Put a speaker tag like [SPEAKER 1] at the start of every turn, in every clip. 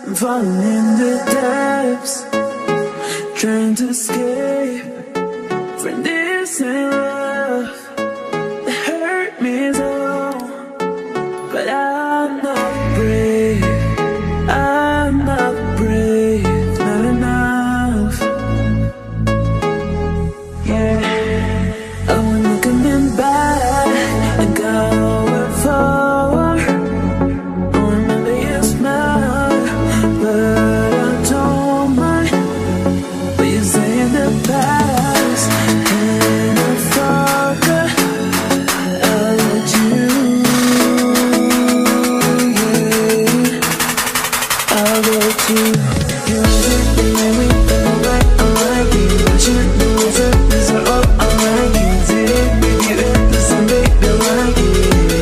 [SPEAKER 1] I'm falling in the depths, trying to escape from this love that hurt me so. But I'm not brave, I'm not brave, not enough. Yeah, I wanna come back and going forward. I remember your smile, but I don't mind. But you say in the past, and I forgot I let you. Yeah, I let you. You're everything I like you. But you know it's all I like you. Did it with you and the sun, baby, I like it.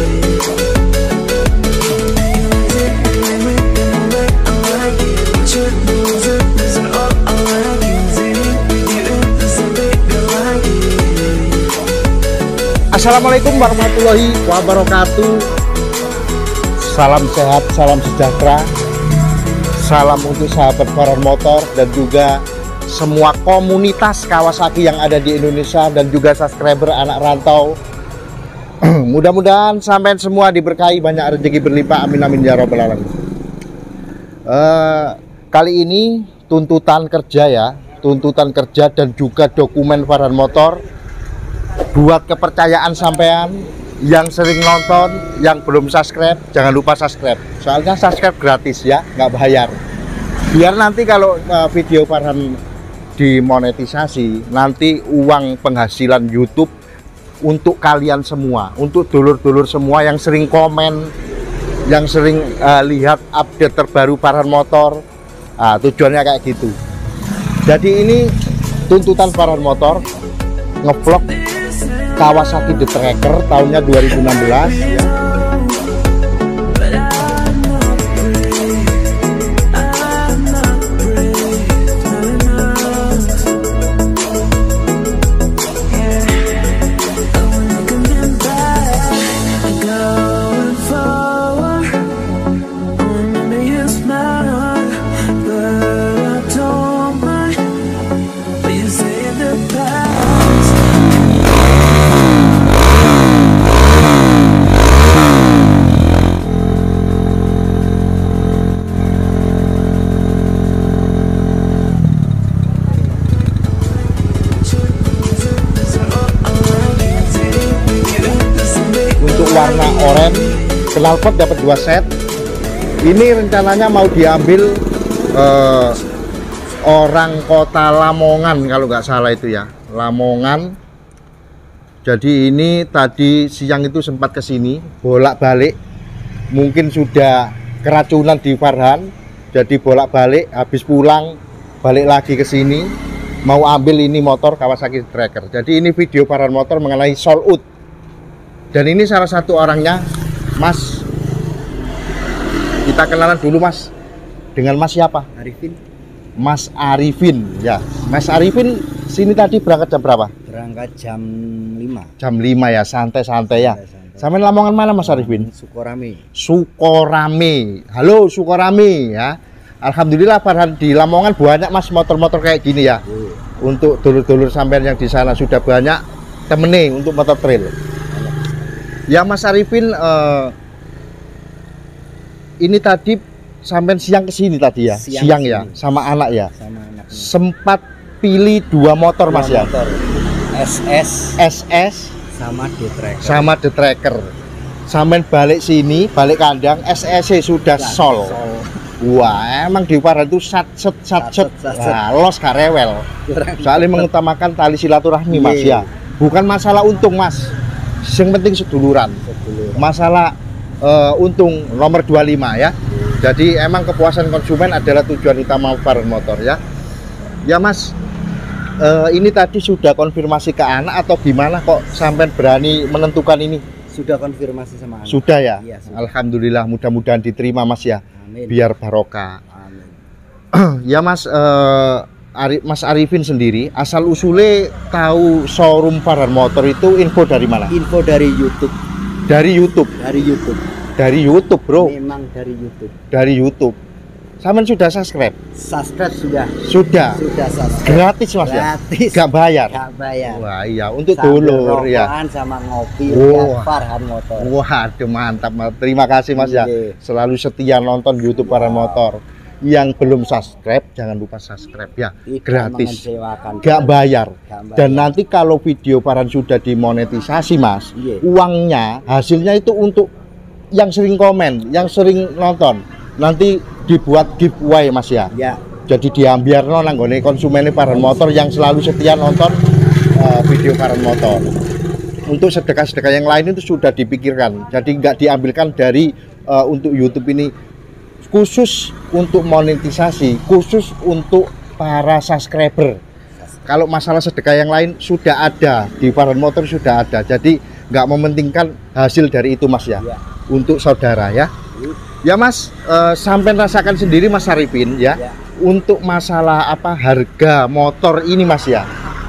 [SPEAKER 2] Assalamualaikum warahmatullahi wabarakatuh. Salam sehat, salam sejahtera. Salam untuk sahabat Farhan Motor dan juga semua komunitas Kawasaki yang ada di Indonesia dan juga subscriber anak rantau. Mudah-mudahan sampai semua diberkahi banyak rezeki berlimpah, amin amin ya rabbal alamin. Kali ini tuntutan kerja ya, tuntutan kerja dan juga dokumen Farhan Motor buat kepercayaan sampean yang sering nonton, yang belum subscribe, jangan lupa subscribe. Soalnya subscribe gratis ya, nggak bayar. Biar nanti kalau video Farhan dimonetisasi, nanti uang penghasilan YouTube untuk kalian semua, untuk dulur-dulur semua yang sering komen, yang sering lihat update terbaru Farhan Motor. Nah, tujuannya kayak gitu. Jadi ini tuntutan Farhan Motor ngevlog Kawasaki The Tracker tahunnya 2016 ya. Warna oranye, knalpot dapat 2 set. Ini rencananya mau diambil orang kota Lamongan kalau nggak salah itu ya, Lamongan. Jadi ini tadi siang itu sempat kesini bolak-balik, mungkin sudah keracunan di Farhan, jadi bolak-balik, habis pulang balik lagi ke sini mau ambil ini motor Kawasaki Tracker. Jadi ini video Farhan Motor mengenai sold out. Dan ini salah satu orangnya, Mas. Kita kenalan dulu, Mas. Dengan Mas siapa?
[SPEAKER 3] Arifin.
[SPEAKER 2] Mas Arifin, ya. Mas Arifin sini tadi berangkat jam berapa?
[SPEAKER 3] Berangkat jam 5.
[SPEAKER 2] Jam 5 ya, santai-santai ya.
[SPEAKER 3] Santai.
[SPEAKER 2] Sampai Lamongan mana, Mas Arifin?
[SPEAKER 3] Sukorame.
[SPEAKER 2] Sukorame. Halo Sukorame ya. Alhamdulillah Farhan di Lamongan banyak Mas motor-motor kayak gini ya. Untuk dulur-dulur sampean yang di sana sudah banyak temene untuk motor trail. Ya Mas Arifin, ini tadi sampai siang kesini tadi ya, siang ya, sama anak ya.
[SPEAKER 3] Sama anak.
[SPEAKER 2] Sempat pilih 2 motor Mas ya.
[SPEAKER 3] Motor SS sama The Tracker.
[SPEAKER 2] Sama The Tracker. Sampai balik sini, balik kandang, SS sudah sol. Wah, emang di Farhan itu sat. Nah, los gak rewel. Soalnya mengutamakan tali silaturahmi Mas ya. Bukan masalah untung Mas. Yang penting seduluran. Masalah untung nomor 25 ya. Jadi emang kepuasan konsumen adalah tujuan utama Farhan Motor ya. Ya Mas, ini tadi sudah konfirmasi ke anak atau gimana kok sampai berani menentukan ini?
[SPEAKER 3] Sudah konfirmasi sama anak.
[SPEAKER 2] Sudah ya?
[SPEAKER 3] Iya, sudah.
[SPEAKER 2] Alhamdulillah, mudah-mudahan diterima Mas ya.
[SPEAKER 3] Amin.
[SPEAKER 2] Biar barokah.
[SPEAKER 3] Amin.
[SPEAKER 2] Ya Mas, Mas Arifin sendiri asal usule tahu showroom Farhan Motor itu info dari mana?
[SPEAKER 3] Info dari YouTube.
[SPEAKER 2] Dari YouTube.
[SPEAKER 3] Dari YouTube.
[SPEAKER 2] Dari YouTube, Bro.
[SPEAKER 3] Memang dari YouTube.
[SPEAKER 2] Dari YouTube. Sampean sudah subscribe?
[SPEAKER 3] Subscribe sudah.
[SPEAKER 2] Sudah.
[SPEAKER 3] Sudah subscribe.
[SPEAKER 2] Gratis Mas ya?
[SPEAKER 3] Gratis.
[SPEAKER 2] Gak bayar?
[SPEAKER 3] Gak bayar.
[SPEAKER 2] Wah iya, untuk
[SPEAKER 3] Sambil
[SPEAKER 2] dulur ya.
[SPEAKER 3] rokokan sama ngopi
[SPEAKER 2] Wah.
[SPEAKER 3] lihat Farhan Motor.
[SPEAKER 2] Waduh mantap, Mas. Terima kasih Mas ya.
[SPEAKER 3] Iya.
[SPEAKER 2] Selalu setia nonton YouTube Farhan Motor. Yang belum subscribe jangan lupa subscribe ya.
[SPEAKER 3] Tidak
[SPEAKER 2] Gratis.
[SPEAKER 3] mengecewakan.
[SPEAKER 2] Gak bayar.
[SPEAKER 3] Gak bayar.
[SPEAKER 2] Dan nanti kalau video Farhan sudah dimonetisasi Mas,
[SPEAKER 3] Iya.
[SPEAKER 2] uangnya hasilnya itu untuk yang sering komen, yang sering nonton. Nanti dibuat giveaway Mas ya.
[SPEAKER 3] Ya.
[SPEAKER 2] Jadi diambiar nanggone konsumennya Farhan Motor yang selalu setia nonton video Farhan Motor. Untuk sedekah-sedekah yang lain itu sudah dipikirkan. Jadi nggak diambilkan dari untuk YouTube ini khusus untuk monetisasi, khusus untuk para subscriber. Kalau masalah sedekah yang lain sudah ada di Farhan Motor, sudah ada. Jadi nggak mementingkan hasil dari itu Mas ya.
[SPEAKER 3] Ya.
[SPEAKER 2] Untuk saudara ya. Ya Mas, sampai rasakan sendiri Mas Arifin ya.
[SPEAKER 3] Ya.
[SPEAKER 2] Untuk masalah apa harga motor ini Mas ya,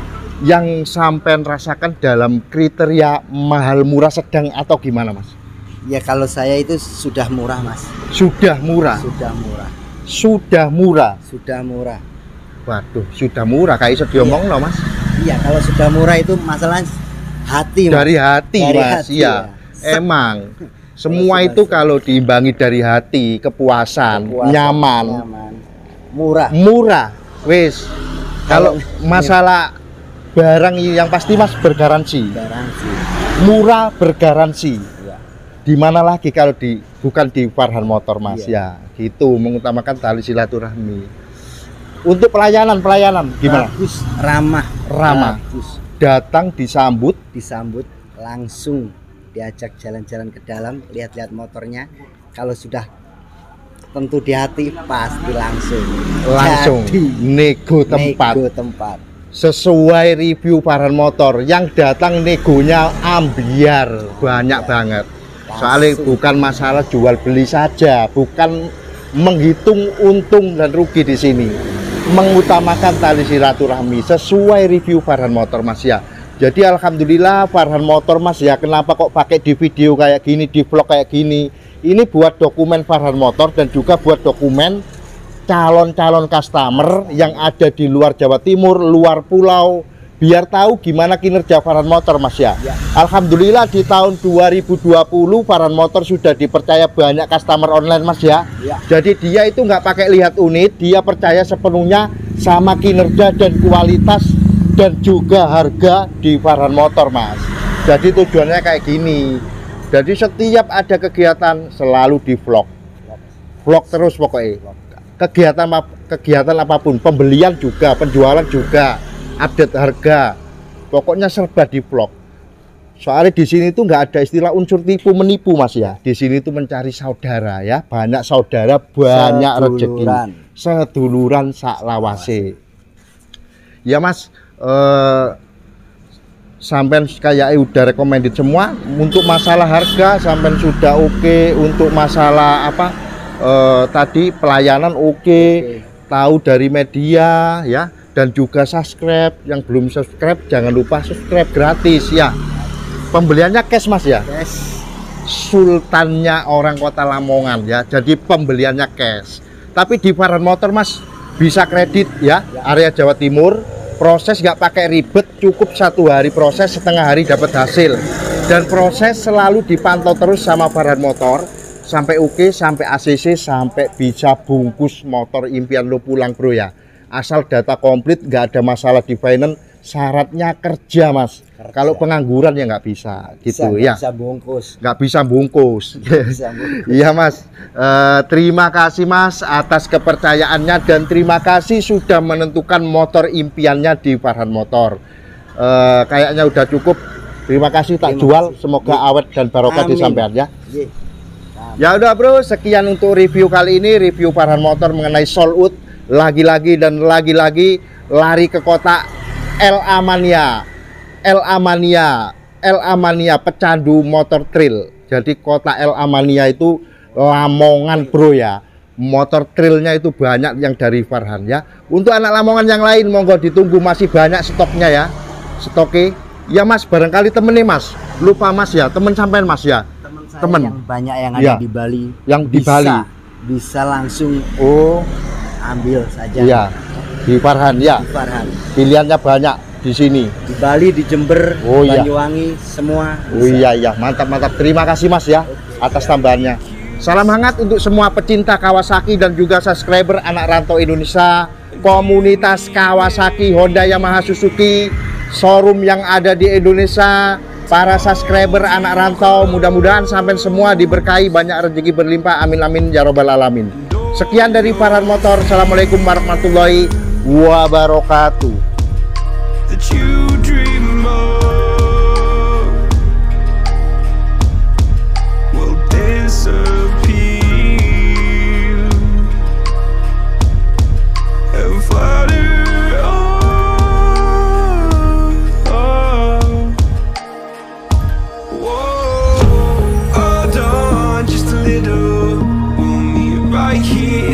[SPEAKER 2] yang sampai rasakan dalam kriteria mahal, murah, sedang atau gimana Mas?
[SPEAKER 3] Ya kalau saya itu sudah murah Mas.
[SPEAKER 2] Sudah murah.
[SPEAKER 3] Sudah murah.
[SPEAKER 2] Sudah murah.
[SPEAKER 3] Sudah murah.
[SPEAKER 2] Waduh, sudah murah kayak iso diomong no Mas.
[SPEAKER 3] Iya kalau sudah murah itu masalah hati Mas.
[SPEAKER 2] Dari hati
[SPEAKER 3] Dari
[SPEAKER 2] Mas,
[SPEAKER 3] hati,
[SPEAKER 2] iya.
[SPEAKER 3] ya.
[SPEAKER 2] Emang semua itu kalau diimbangi dari hati, kepuasan,
[SPEAKER 3] Kepuasan,
[SPEAKER 2] nyaman,
[SPEAKER 3] murah.
[SPEAKER 2] murah. Wis. Kalau
[SPEAKER 3] Kalau-
[SPEAKER 2] masalah barang yang pasti Mas bergaransi.
[SPEAKER 3] Garansi.
[SPEAKER 2] Murah bergaransi.
[SPEAKER 3] Ya.
[SPEAKER 2] Di mana lagi kalau bukan di Farhan Motor Mas
[SPEAKER 3] Iya.
[SPEAKER 2] ya. Gitu mengutamakan tali silaturahmi. Untuk pelayanan gimana?
[SPEAKER 3] Bagus, ramah.
[SPEAKER 2] Ramah.
[SPEAKER 3] Bagus.
[SPEAKER 2] Datang disambut
[SPEAKER 3] Disambut langsung diajak jalan-jalan ke dalam, lihat-lihat motornya. Kalau sudah tentu di hati pasti langsung Jadi,
[SPEAKER 2] nego tempat.
[SPEAKER 3] nego tempat.
[SPEAKER 2] Sesuai review Farhan Motor yang datang negonya ambiar banyak banget. Soalnya
[SPEAKER 3] Langsung.
[SPEAKER 2] bukan masalah jual beli saja, bukan menghitung untung dan rugi di sini. Mengutamakan tali silaturahmi sesuai review Farhan Motor Mas ya. Jadi alhamdulillah Farhan Motor Mas ya, kenapa kok pakai di video kayak gini, di vlog kayak gini? Ini buat dokumen Farhan Motor dan juga buat dokumen calon-calon customer yang ada di luar Jawa Timur, luar pulau, biar tahu gimana kinerja Farhan Motor Mas ya.
[SPEAKER 3] Ya.
[SPEAKER 2] Alhamdulillah di tahun 2020 Farhan Motor sudah dipercaya banyak customer online Mas ya.
[SPEAKER 3] Ya.
[SPEAKER 2] Jadi dia itu nggak pakai lihat unit, dia percaya sepenuhnya sama kinerja dan kualitas dan juga harga di Farhan Motor Mas. Jadi tujuannya kayak gini. Jadi setiap ada kegiatan selalu di vlog terus pokoknya. Kegiatan apapun, pembelian juga, penjualan juga, update harga, pokoknya serba di vlog. Soalnya di sini tuh nggak ada istilah unsur tipu menipu Mas ya. Di sini tuh mencari saudara ya, banyak saudara, banyak rezeki, seduluran sak lawase. Ya Mas, sampai kayak udah recommended semua. Untuk masalah harga sampai sudah oke. Untuk masalah apa tadi pelayanan oke. Tahu dari media ya, dan juga subscribe. Yang belum subscribe jangan lupa subscribe, gratis ya. Pembeliannya cash Mas ya.
[SPEAKER 3] Yes.
[SPEAKER 2] Sultannya orang Kota Lamongan ya, jadi pembeliannya cash. Tapi di Farhan Motor Mas bisa kredit ya, area Jawa Timur. Proses nggak pakai ribet, cukup 1 hari proses, setengah hari dapat hasil. Dan proses selalu dipantau terus sama Farhan Motor sampai oke, sampai ACC, sampai bisa bungkus motor impian lo pulang bro ya. Asal data komplit, nggak ada masalah di finance. Syaratnya kerja Mas. Kalau pengangguran ya nggak bisa gitu ya.
[SPEAKER 3] Bisa bungkus.
[SPEAKER 2] Nggak bisa bungkus.
[SPEAKER 3] Bisa bungkus.
[SPEAKER 2] Iya Mas, terima kasih Mas atas kepercayaannya dan terima kasih sudah menentukan motor impiannya di Farhan Motor. Kayaknya udah cukup. Terima kasih tak
[SPEAKER 3] Terima
[SPEAKER 2] jual,
[SPEAKER 3] kasih.
[SPEAKER 2] semoga awet dan barokah di
[SPEAKER 3] Amin.
[SPEAKER 2] sampean ya.
[SPEAKER 3] Ye.
[SPEAKER 2] Ya udah bro, sekian untuk review kali ini, review Farhan Motor mengenai Sold. Lagi-lagi dan lagi-lagi lari ke kota El Amania, pecandu motor trail. Jadi kota El Amania itu Lamongan bro ya. Motor trailnya itu banyak yang dari Farhan ya. Untuk anak Lamongan yang lain monggo ditunggu, masih banyak stoknya ya. Stoknya ya Mas, barangkali temen nih Mas. Lupa Mas ya, temen sampean Mas ya.
[SPEAKER 3] Teman saya
[SPEAKER 2] Temen.
[SPEAKER 3] yang banyak yang
[SPEAKER 2] Ya.
[SPEAKER 3] ada di Bali.
[SPEAKER 2] Yang di
[SPEAKER 3] Bisa.
[SPEAKER 2] Bali.
[SPEAKER 3] bisa langsung
[SPEAKER 2] Oh,
[SPEAKER 3] ambil saja.
[SPEAKER 2] iya. Di Farhan ya.
[SPEAKER 3] Di Farhan.
[SPEAKER 2] Pilihannya banyak di sini.
[SPEAKER 3] Di Bali, di Jember,
[SPEAKER 2] Oh, iya.
[SPEAKER 3] Banyuwangi, semua
[SPEAKER 2] Oh iya, mantap mantap. Terima kasih Mas ya atas tambahannya. Salam hangat untuk semua pecinta Kawasaki dan juga subscriber anak rantau Indonesia, komunitas Kawasaki, Honda, Yamaha, Suzuki, showroom yang ada di Indonesia, para subscriber anak rantau. Mudah-mudahan sampai semua diberkahi, banyak rezeki berlimpah. Amin amin ya robbal alamin. Sekian dari Farhan Motor. Assalamualaikum warahmatullahi wabarakatuh.
[SPEAKER 1] that you dream of will disappear and flutter on. Whoa, hold on just a little. We'll meet right here